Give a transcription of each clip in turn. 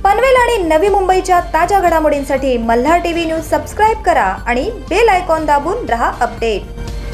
पनवेल आणि नवी मुंबईच्या ताज्या घडामोडींसाठी मल्हार टीव्ही न्यूज सबस्क्राइब करा आणि बेल आयकॉन दाबून रहा अपडेट।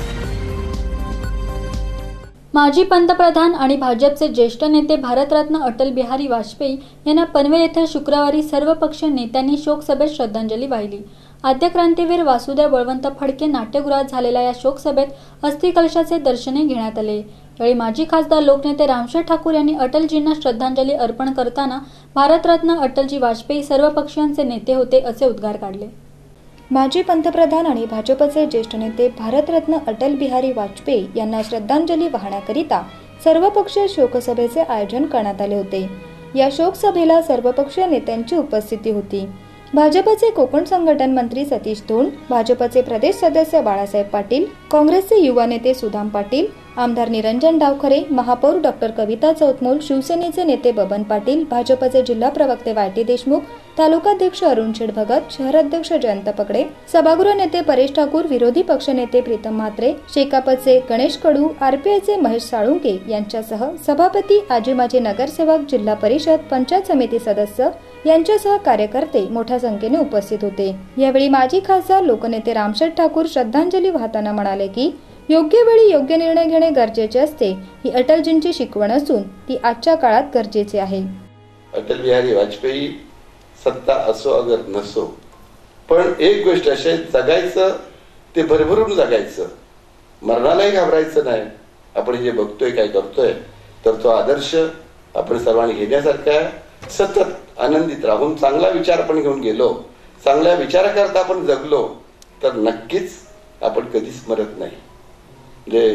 माजी पंतप्रधान आणि भाजपचे ज्येष्ठ नेते भारतरत्न अटल बिहारी वाजपेयी यांना पनवेल येथे शुक्रवारी सर्वपक्षीय नेत्यांनी शोकसभेत श्रद्धांजली वाहिली। आद्य क्रांतीवीर वासुदेव बळवंत फडके नाट्यगृहात झालेल्या या शोकसभेत अस्थिकलशाचे दर्शनही घेण्यात आले। यावेळी माजी खासदार लोकनेते रामशेठ ठाकूर यांनी अटलजींना श्रद्धांजली अर्पण करताना भारतरत्न अटलजी वाजपेयी सर्वपक्षीयांचे नेते होते असे उद्गार काढले। माजी पंतप्रधान आणि भाजपचे ज्येष्ठ नेते भारतरत्न अटल बिहारी वाजपेयी यांना श्रद्धांजली वाहण्याकरिता सर्वपक्षीय शोकसभेचे आयोजन करण्यात आले होते। या शोकसभेला सर्वपक्षीय नेत्यांची उपस्थिती होती। भाजपचे कोकण संघटन मंत्री सतीश धोंड, भाजपचे प्रदेश सदस्य बाळासाहेब पाटील, काँग्रेसचे युवा नेते सुदाम पाटील, आमदार निरंजन डावखरे, महापौर डॉक्टर कविता चौतमोल, शिवसेनेचे नेते बबन पाटील, भाजपचे जिल्हा प्रवक्ते वायटी देशमुख, तालुकाध्यक्ष अरुण शेठ भगत, शहराध्यक्ष जयंत पकडे, सभागृह नेते परेश ठाकूर, विरोधी पक्षनेते प्रीतम म्हात्रे, शेकापचे गणेश कडू, आरपीआयचे महेश साळुंके यांच्यासह सभापती, आजी माजी नगरसेवक, जिल्हा परिषद, पंचायत समिती सदस्य यांच्यासह कार्यकर्ते मोठ्या संख्येने उपस्थित होते। यावेळी माजी खासदार लोकनेते रामशेठ ठाकूर श्रद्धांजली वाहताना म्हणाले की योग्य वेळी योग्य निर्णय घेणे गरजेचे असते, ही अटलजींची शिकवण असून ती आजच्या काळात गरजेचे आहे। अटल बिहारी वाजपेयी सत्ता असो अगर नसो, पण एक गोष्ट अशी जगायचं ते भरभरून जगायचं, मरणालाही घाबरायचं नाही। आपण जे बघतोय काय करतोय तर तो आदर्श आपण सर्वांनी घेण्यासारखा आहे। सतत आनंदित राहून चांगला विचार आपण घेऊन गेलो, चांगल्या विचाराकरता आपण जगलो तर नक्कीच आपण कधीच मरत नाही। म्हणजे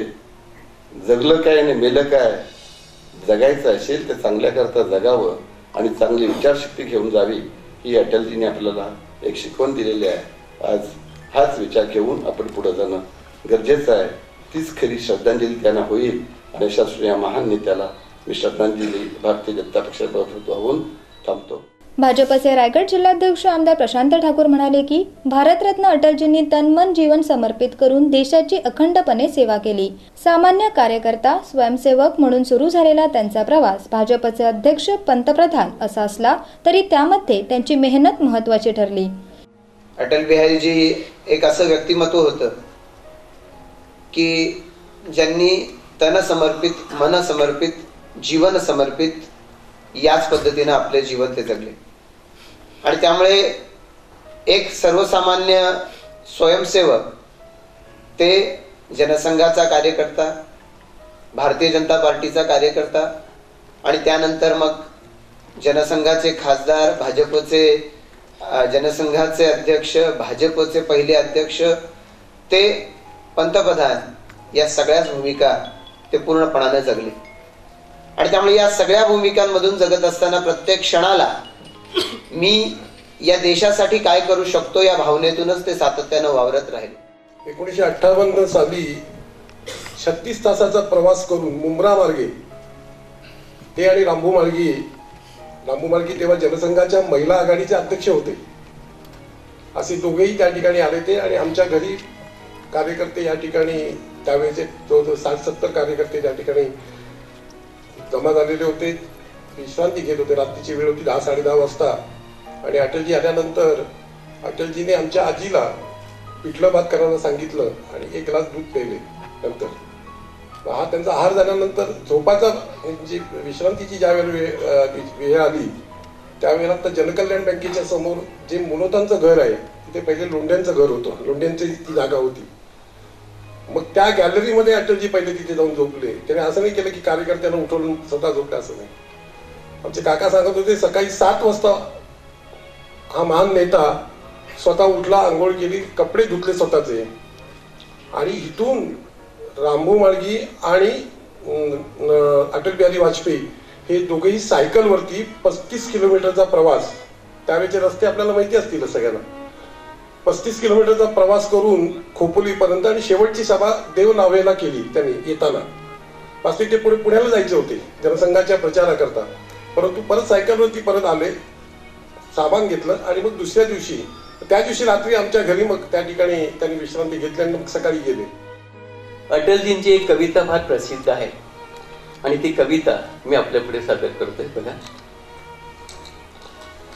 जगलं काय आणि मेलं काय, जगायचं असेल तर चांगल्या करता जगावं आणि चांगली विचारशक्ती घेऊन जावी, ही अटलजीने आपल्याला एक शिकवण दिलेली आहे। आज हाच विचार घेऊन आपण पुढे जाणं गरजेचं आहे। तीच खरी श्रद्धांजली त्यांना होईल आणि अशा महान नेत्याला मी श्रद्धांजली भारतीय जनता पक्षाच्या होऊन थांबतो। भाजपचे रायगड जिल्हाध्यक्ष आमदार प्रशांत ठाकूर म्हणाले की भारतरत्न अटलजींनी तनमन जीवन समर्पित करून देशाची अखंडपणे सेवा केली। सामान्य कार्यकर्ता, स्वयंसेवक म्हणून सुरू झालेला त्यांचा प्रवास भाजपचे अध्यक्ष, पंतप्रधान असा असला तरी त्यामध्ये त्यांची मेहनत महत्त्वाची ठरली। अटल बिहारीजी एक असं व्यक्तिमत्व होतं की ज्यांनी तन समर्पित, मन समर्पित, जीवन समर्पित याच पद्धतीने आपले जीवन ते जगले आणि त्यामुळे एक सर्वसामान्य स्वयंसेवक ते जनसंघाचा कार्यकर्ता, भारतीय जनता पार्टीचा कार्यकर्ता आणि त्यानंतर मग जनसंघाचे खासदार, भाजपचे जनसंघाचे अध्यक्ष, भाजपचे पहिले अध्यक्ष ते पंतप्रधान, या सगळ्याच भूमिका ते पूर्णपणाने जगले आणि त्यामुळे या सगळ्या भूमिकांमधून जगत असताना प्रत्येक क्षणाला मी या देशासाठी काय करू शकतो या भावनेतूनच ते सातत्याने वावरत राहिले। 1958 साली 36 तासाचा प्रवास करून मुंब्रा मार्गे ते आणि रामभू मार्गी तेव्हा जनसंघाच्या महिला आघाडीचे अध्यक्ष होते, असे दोघेही त्या ठिकाणी आले ते आणि आमच्या घरी कार्यकर्ते या ठिकाणी त्यावेळेचे 60-70 कार्यकर्ते त्या ठिकाणी जमा झालेले होते, विश्रांती घेत होते। रात्रीची वेळ होती, 10-10:30 वाजता आणि अटलजी आल्यानंतर अटलजीने आमच्या आजीला पिठलं भात करायला सांगितलं आणि 1 ग्लास दूध प्यायले। नंतर हा त्यांचा आहार झाल्यानंतर झोपाचा म्हणजे विश्रांतीची ज्या वेळ आली त्यावेळेला तर जनकल्याण बँकेच्या समोर जे मुनोतांचं घर आहे तिथे पहिले लोंढ्यांचं घर होतं, लोंढ्यांची ती जागा होती। मग त्या गॅलरीमध्ये अटलजी पहिले तिथे जाऊन झोपले। त्याने असं नाही केलं की कार्यकर्त्यांना उठवून स्वतः झोपले, असं नाही। आमचे काका सांगत होते सकाळी 7 वाजता हा महान नेता स्वतः उठला, आंघोळ केली, कपडे धुतले स्वतःचे आणि इथून रामभू मार्गी आणि अटल बिहारी वाजपेयी हे दोघेही सायकलवरती 35 किलोमीटरचा प्रवास, त्यावेळेचे रस्ते आपल्याला माहिती असतील सगळ्यांना, 35 किलोमीटरचा प्रवास करून खोपोलीपर्यंत आणि शेवटची सभा देवनावेला केली त्यांनी येताना। वास्तविक ते पुढे पुण्याला जायचे होते जनसंघाच्या प्रचाराकरता, परंतु परत सायकलवरती परत आले, सामान घेतलं आणि मग दुसऱ्या दिवशी त्या दिवशी रात्री आमच्या घरी मग त्या ठिकाणी त्यांनी विश्रांती घेतली आणि मग सकाळी गेले। अटलजींची एक कविता फार प्रसिद्ध आहे आणि ती कविता मी आपल्या पुढे सादर करतोय बघा।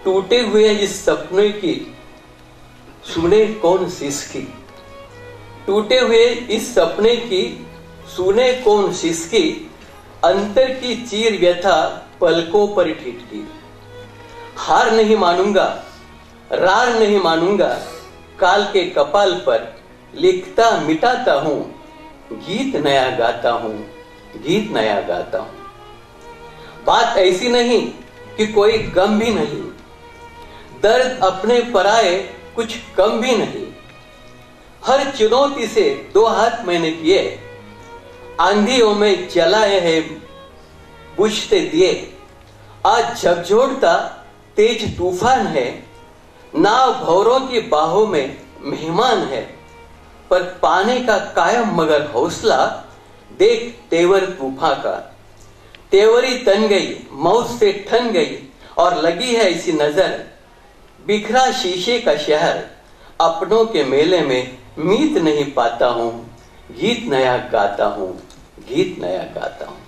टूटे हुए इस सपने की सुने कौन सिसकी, टूटे हुए इस सपने की सुने कौन सिसकी, अंतर की चीर व्यथा पलकों पर ठिठकी। हार नहीं मानूंगा, रार नहीं मानूंगा, काल के कपाल पर लिखता मिटाता हूं, गीत नया गाता हूं, गीत नया गाता हूं। बात ऐसी नहीं कि कोई गम भी नहीं, दर्द अपने पराए कुछ कम भी नहीं। हर चुनौती से दो हाथ मैंने किए, आंधियों में जलाए हैं बुझते दिए। आज झकझोरता तेज तूफान है, नाव भंवरों की बाहों में मेहमान है, पर पाने का कायम मगर हौसला देख तेवर तूफान का। तेवरी तन गई, मौत से ठन गई और लगी है इसी नजर, बिखरा शीशे का शहर, अपनों के मेले में मीत नहीं पाता हूं, गीत नया गाता हूं, गीत नया गाता हूं।